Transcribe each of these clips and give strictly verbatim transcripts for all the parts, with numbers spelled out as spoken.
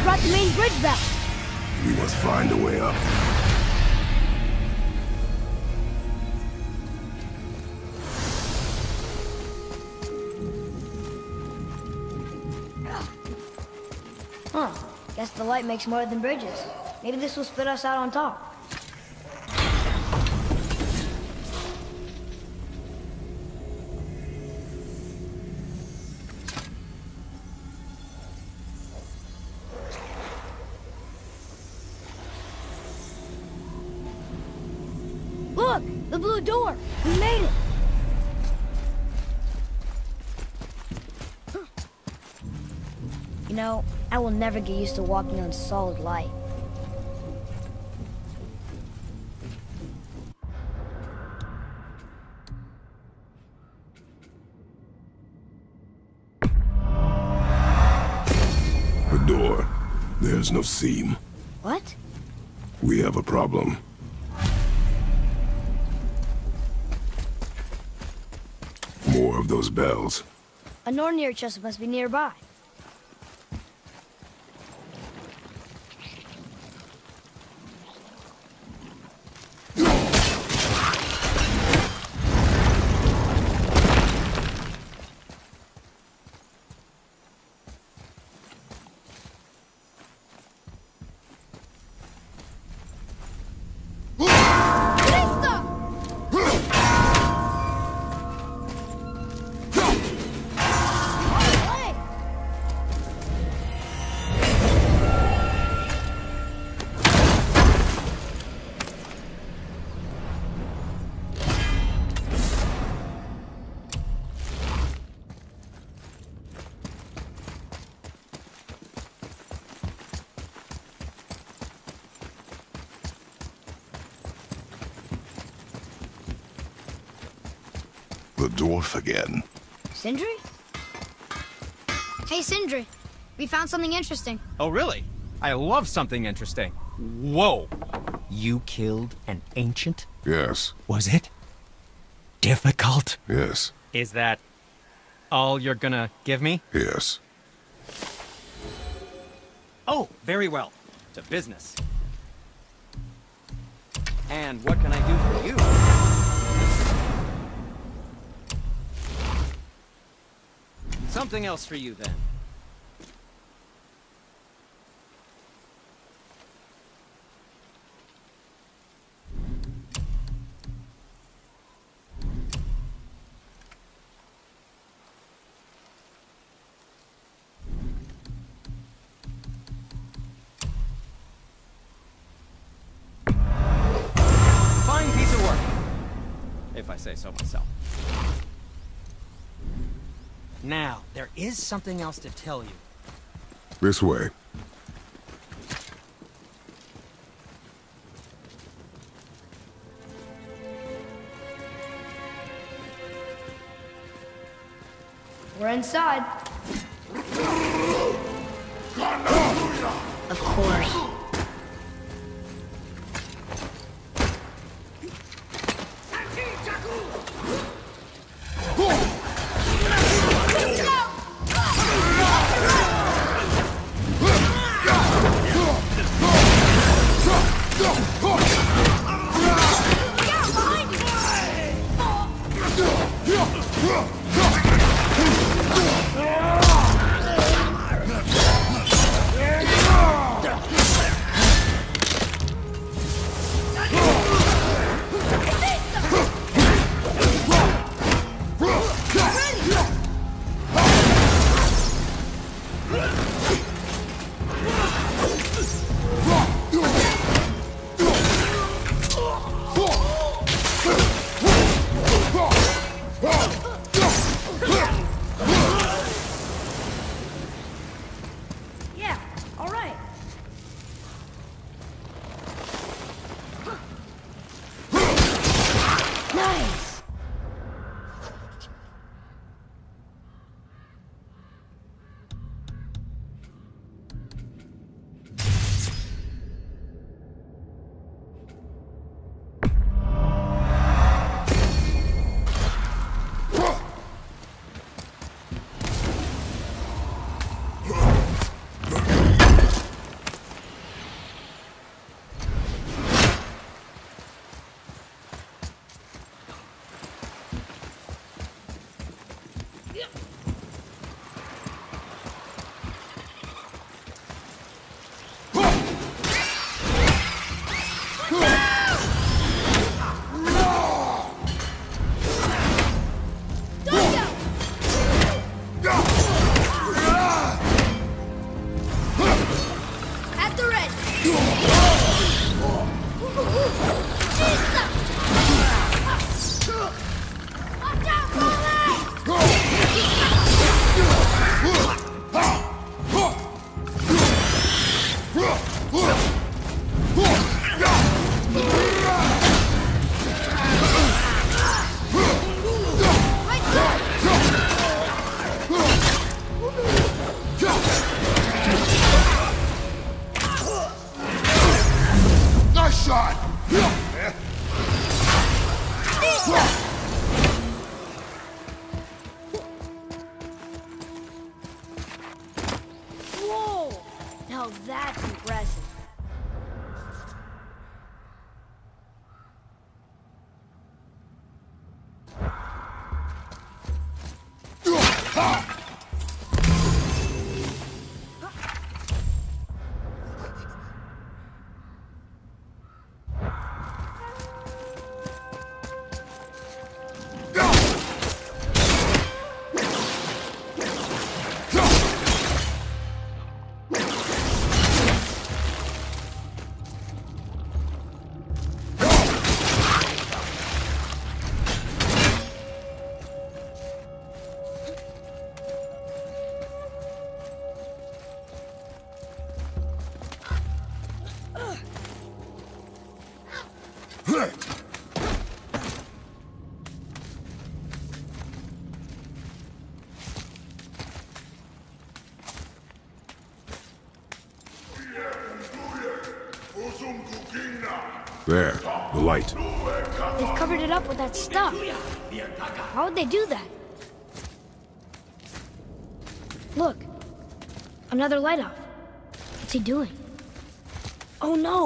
brought the main bridge back. We must find a way up. Huh. Guess the light makes more than bridges. Maybe this will spit us out on top. Look! The blue door! We made it! You know, I will never get used to walking on solid light. The door. There's no seam. What? We have a problem. More of those bells. A Nornir chest must be nearby. The dwarf again. Sindri? Hey, Sindri. We found something interesting. Oh, really? I love something interesting. Whoa! You killed an ancient? Yes. Was it difficult? Yes. Is that all you're gonna give me? Yes. Oh, very well. To business. And what can I do for you? Something else for you, then. Fine piece of work, if I say so myself. Now, there is something else to tell you. This way. We're inside. Of course. Now that's impressive. There, the light. They've covered it up with that stuff. How would they do that? Look. Another light off. What's he doing? Oh no!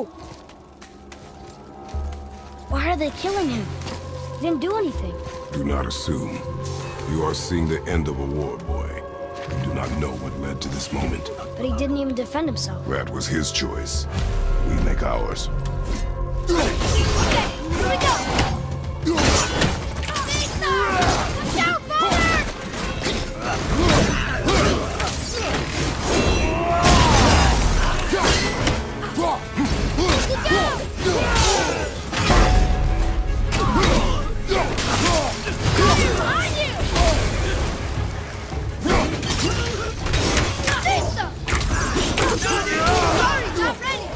Why are they killing him? He didn't do anything. Do not assume. You are seeing the end of a war, boy. You do not know what led to this moment. But he didn't even defend himself. That was his choice. We make ours. Okay, here we go! Watch out, father! Behind you! Sorry, not ready!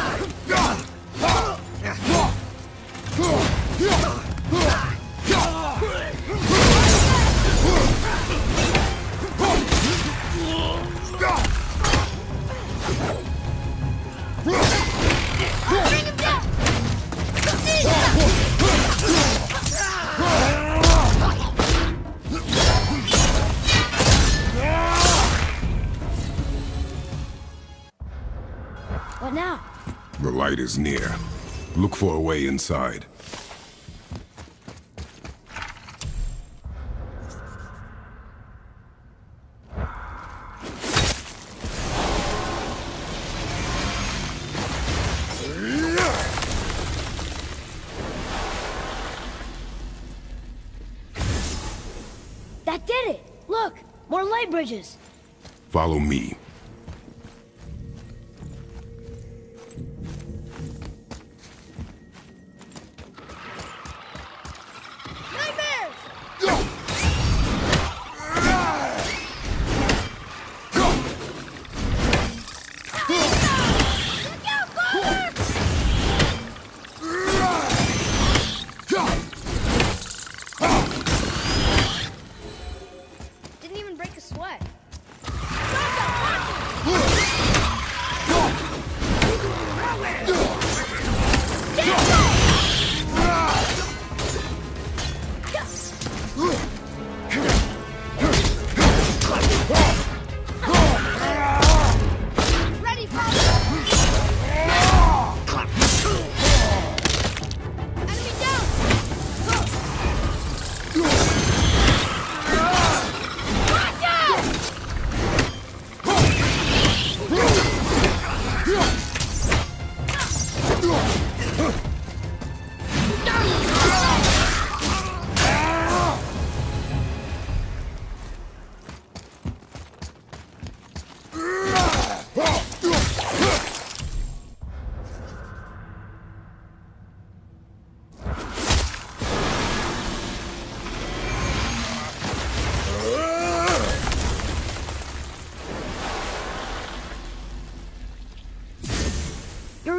Bring him down! What now? The light is near. Look for a way inside. That did it! Look! More light bridges! Follow me.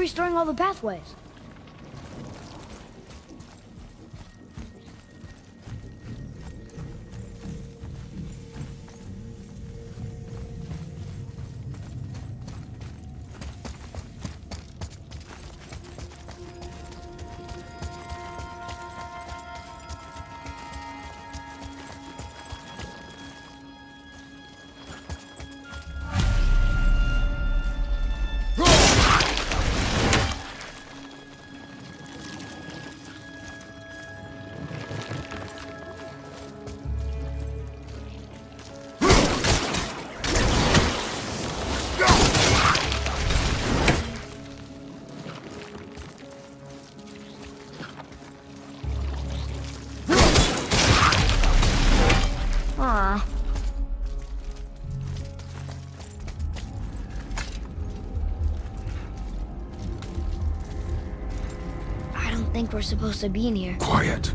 restoring all the pathways. Aw. I don't think we're supposed to be in here. Quiet.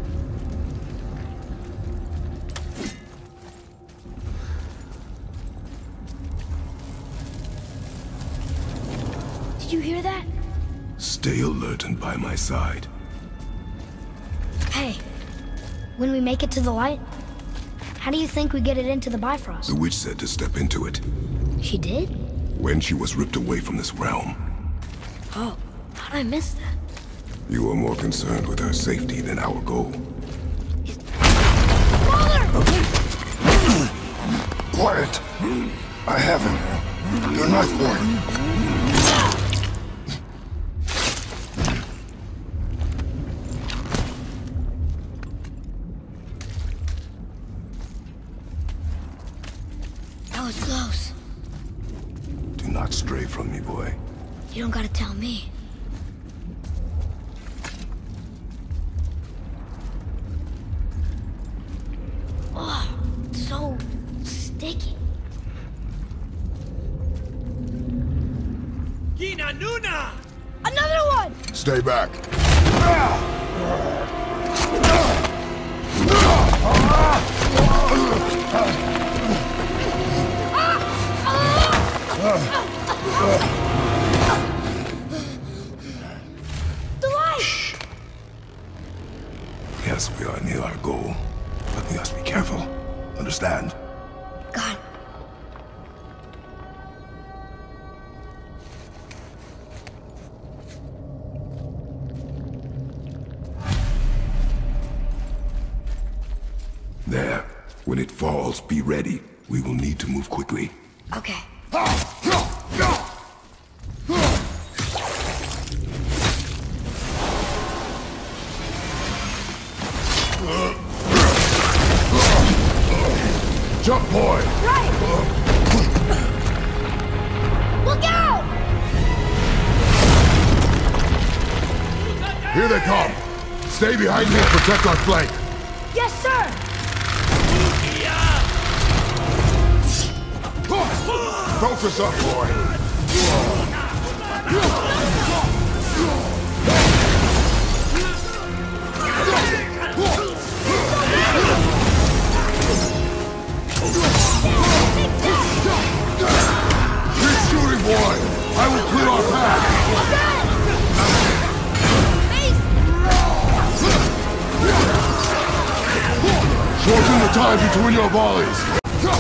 Did you hear that? Stay alert and by my side. Hey, when we make it to the light, how do you think we get it into the Bifrost? The witch said to step into it She did? when she was ripped away from this realm. Oh, how'd I miss that? You are more concerned with her safety than our goal. Quiet! I have him. Your knife boy. That was close. Do not stray from me, boy. You don't gotta tell me. Oh, so sticky. Gina Nuna! Another one! Stay back. The light! Yes, we are near our goal, but we must be careful. Understand? God. There. When it falls, be ready. We will need to move quickly. Okay. Jump, boy! Right! Look out! Here they come! Stay behind me and protect our flank! Yes, sir! Focus up, boy! Keep shooting, boy! I will clear our path! Shorten the time between your volleys!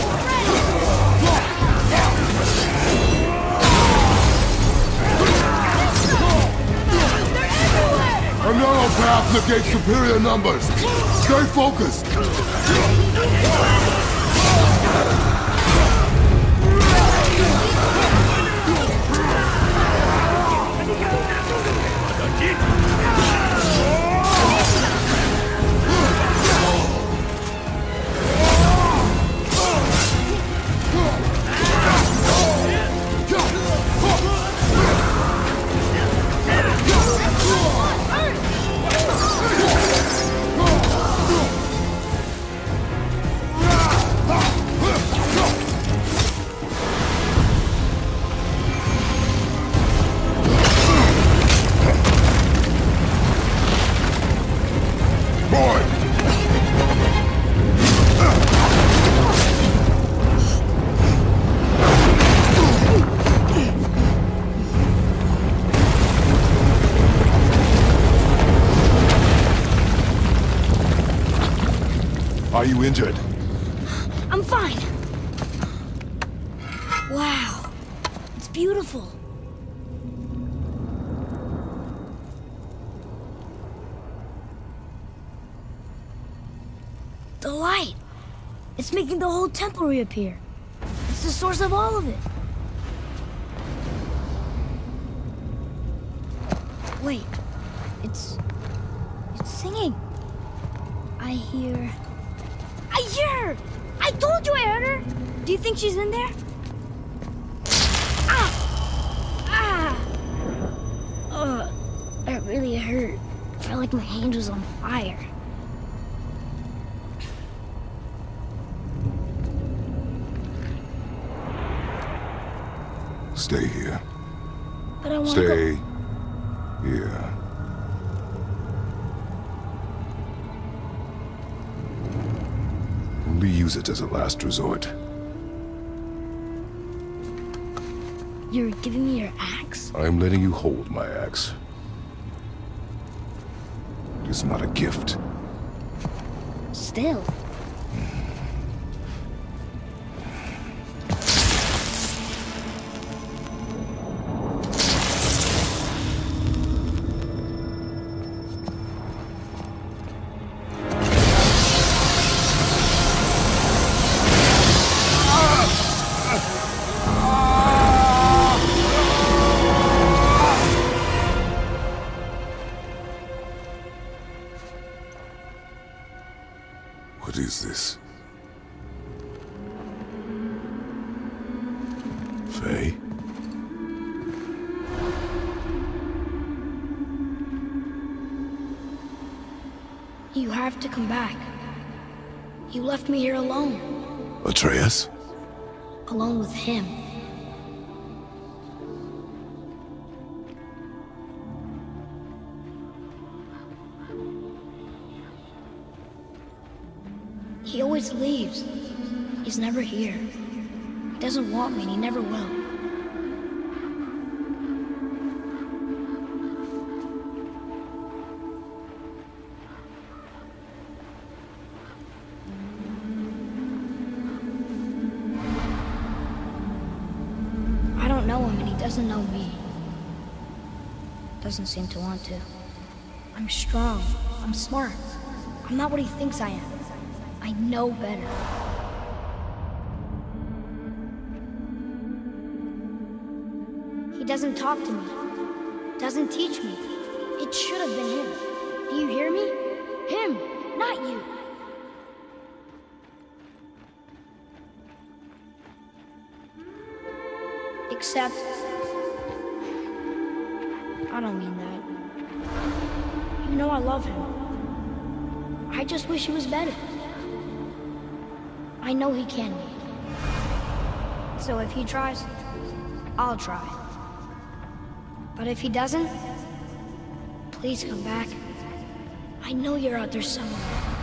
A narrow path negates superior numbers. Stay focused. Are you injured? I'm fine. Wow. It's beautiful. The light. It's making the whole temple reappear. It's the source of all of it. Wait. It's... It's singing. I hear... I hear her! I told you I heard her! Do you think she's in there? Ah! Ah! Ugh. That really hurt. I felt like my hand was on fire. Stay here. But I want to Stay go... here. Only use it as a last resort. You're giving me your axe? I'm letting you hold my axe. It's not a gift. Still. What is this? Faye? You have to come back. You left me here alone. Atreus? Alone with him. He always leaves. He's never here. He doesn't want me, and he never will. I don't know him, and he doesn't know me. Doesn't seem to want to. I'm strong. I'm smart. I'm not what he thinks I am. I know better. He doesn't talk to me. Doesn't teach me. It should have been him. Do you hear me? Him, not you. Except... I don't mean that. You know I love him. I just wish he was better. I know he can be. So if he tries, I'll try. But if he doesn't, please come back. I know you're out there somewhere.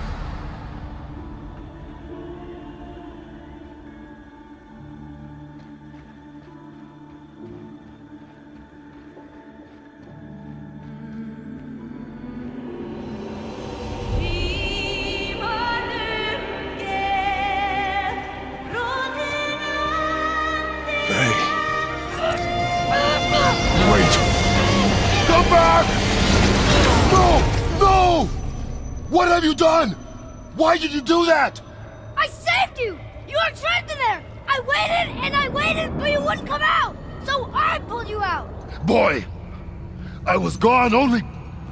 What have you done? Why did you do that? I saved you! You were trapped in there! I waited and I waited, but you wouldn't come out! So I pulled you out! Boy, I was gone only...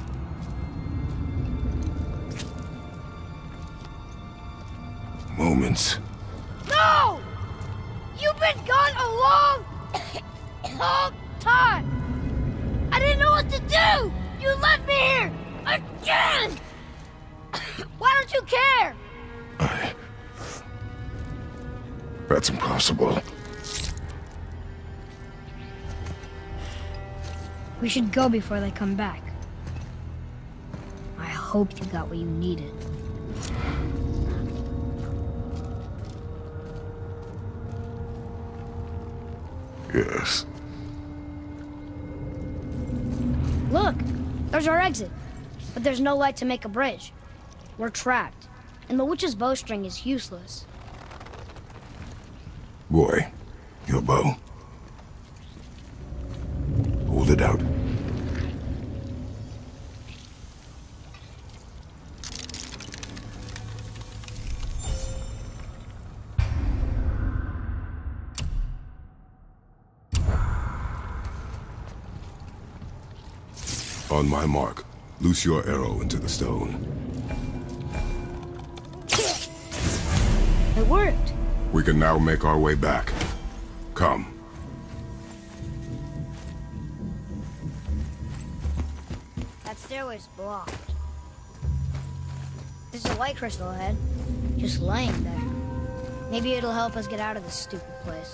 moments. No! You've been gone a long, long time! I didn't know what to do! You left me here! Again! Why don't you care? I... That's impossible. We should go before they come back. I hope you got what you needed. Yes. Look! There's our exit. But there's no light to make a bridge. We're trapped. and the witch's bowstring is useless. Boy, your bow. Hold it out. On my mark, loose your arrow into the stone. It worked. We can now make our way back. Come. That stairway's blocked. There's a light crystal ahead, just laying there. Maybe it'll help us get out of this stupid place.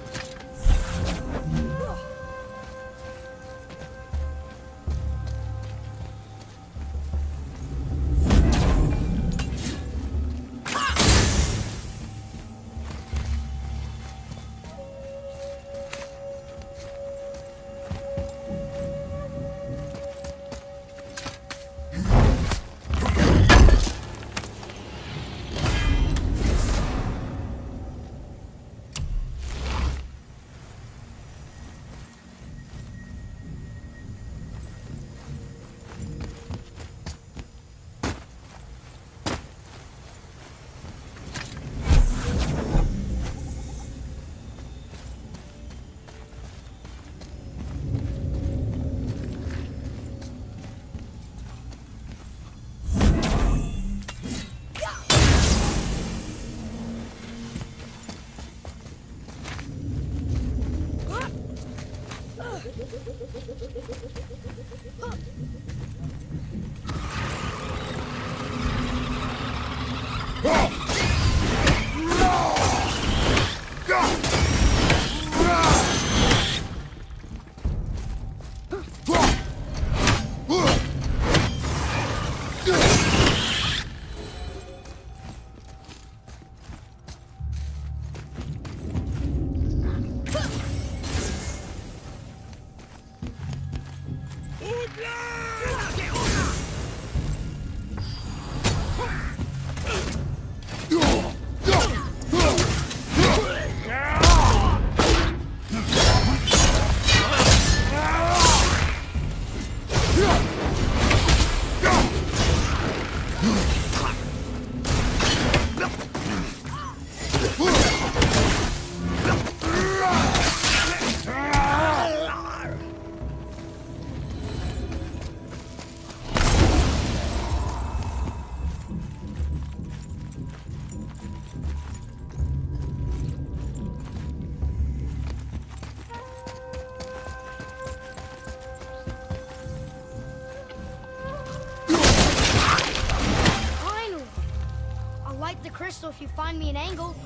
crystal if you find me an angle.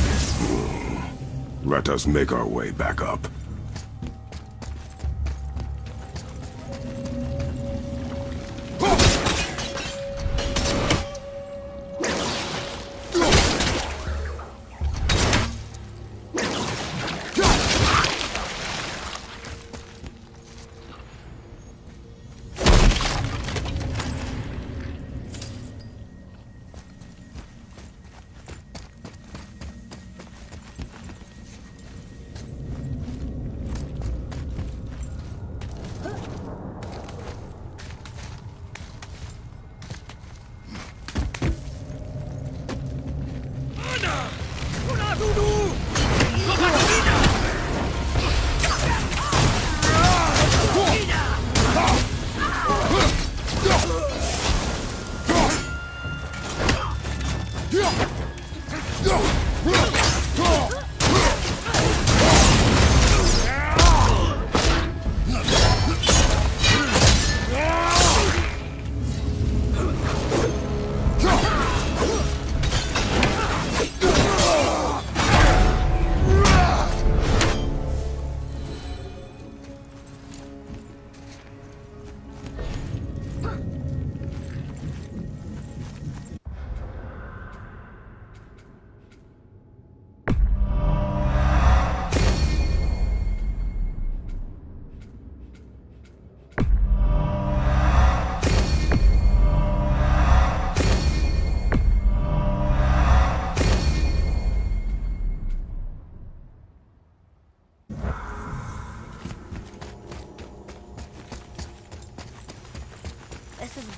Let us make our way back up.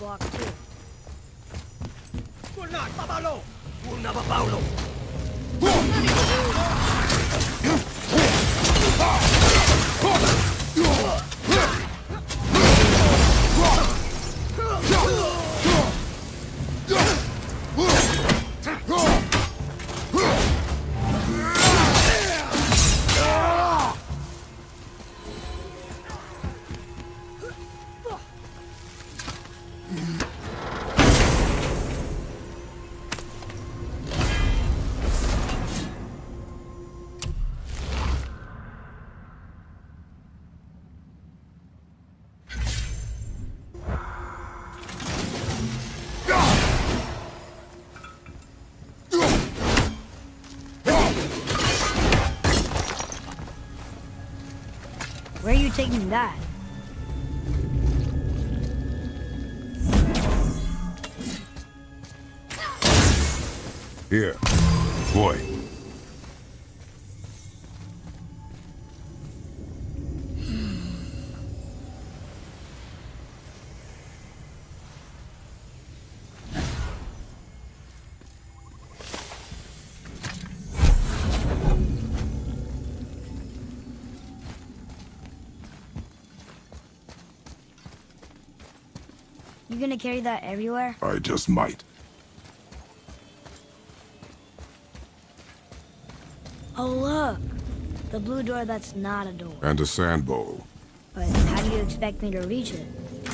block too. Where are you taking that? Here, boy. You gonna carry that everywhere? I just might. Oh, look. The blue door that's not a door. And a sand bowl. But how do you expect me to reach it?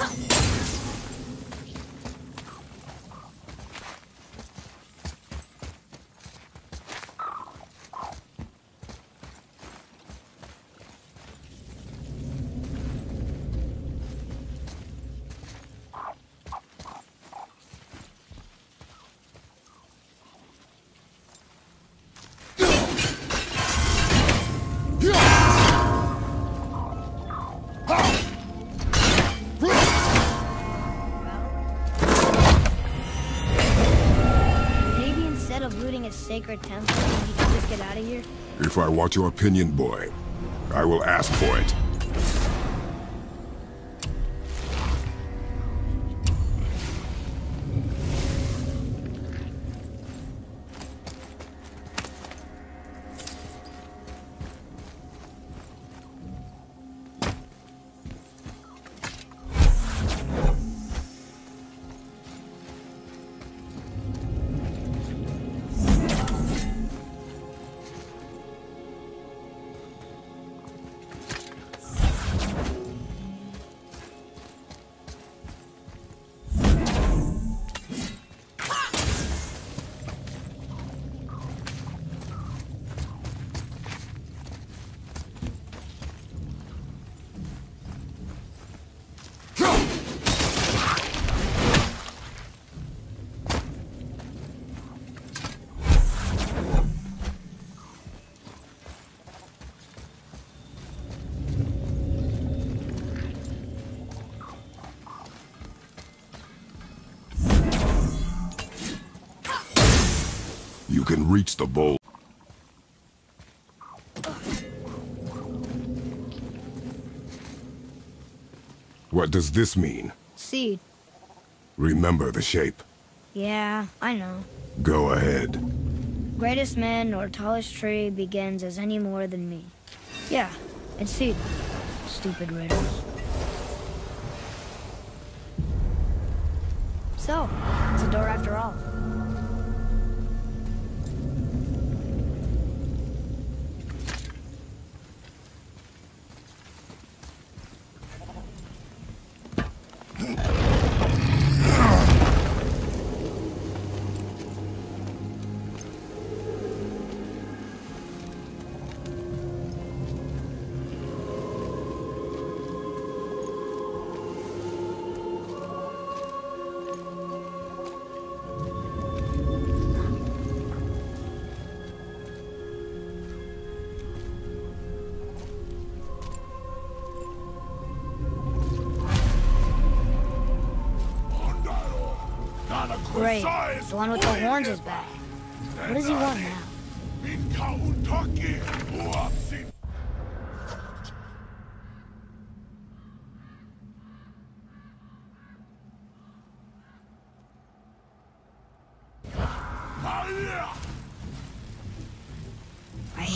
Sacred temple, you can just get out of here? If I want your opinion, boy, I will ask for it. You can reach the bowl. What does this mean? Seed. Remember the shape. Yeah, I know. Go ahead. Greatest man or tallest tree begins as any more than me. Yeah, it's seed. Stupid riddles. So, it's a door after all. Great. The one with the horns is back. What does he want now?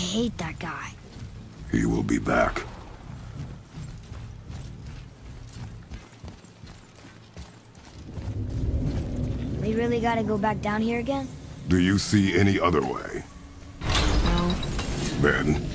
hate that guy. He will be back. We really gotta go back down here again? Do you see any other way? No. Then,